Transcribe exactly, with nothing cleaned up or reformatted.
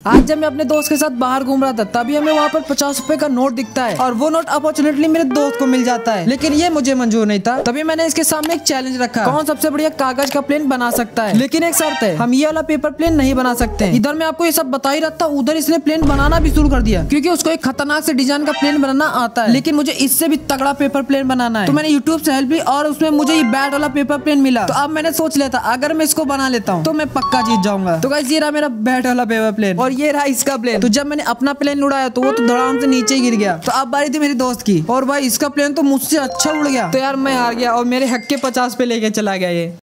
आज जब मैं अपने दोस्त के साथ बाहर घूम रहा था तभी हमें वहाँ पर पचास रुपए का नोट दिखता है और वो नोट अपॉर्चुनेटली मेरे दोस्त को मिल जाता है, लेकिन ये मुझे मंजूर नहीं था। तभी मैंने इसके सामने एक चैलेंज रखा, कौन सबसे बढ़िया कागज का प्लेन बना सकता है। लेकिन एक शर्त है, हम ये वाला पेपर प्लेन नहीं बना सकते। इधर मैं आपको ये सब बता ही रहा था, उधर इसने प्लेन बनाना भी शुरू कर दिया क्योंकि उसको एक खतरनाक से डिजाइन का प्लेन बनाना आता है, लेकिन मुझे इससे भी तगड़ा पेपर प्लेन बनाना है। तो मैंने यूट्यूब से हेल्प ली और उसमें मुझे ये बैट वाला पेपर प्लेन मिला। तो अब मैंने सोच लिया था अगर मैं इसको बना लेता हूँ तो मैं पक्का जीत जाऊंगा। तो गाइस ये रहा मेरा बैट वाला पेपर प्लेन और ये रहा इसका प्लेन। तो जब मैंने अपना प्लेन उड़ाया तो वो तो धड़ाम से नीचे गिर गया। तो अब बारी थी मेरी दोस्त की और भाई इसका प्लेन तो मुझसे अच्छा उड़ गया। तो यार मैं हार गया और मेरे हक के पचास पे लेके चला गया ये।